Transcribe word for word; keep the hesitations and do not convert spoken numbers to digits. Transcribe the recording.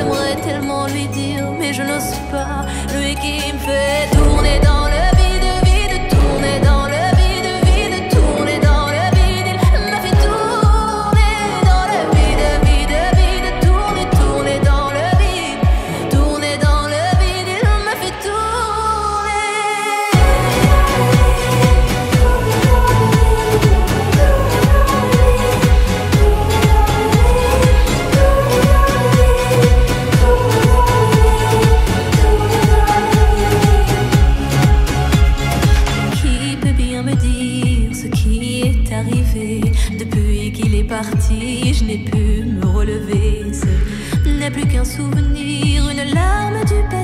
j'aimerais tellement lui dire, mais je n'ose pas. Lui qui me fait tourner dans le vide, vide, tourner dans le vide, vide, tourner dans le vide. Il m'a fait tourner dans le vide, vide, vide, tourner, tourner dans le vide, tourner dans le vide. Il m'a fait tourner. Depuis qu'il est parti, je n'ai pu me relever. Ce n'est plus qu'un souvenir, une larme du père.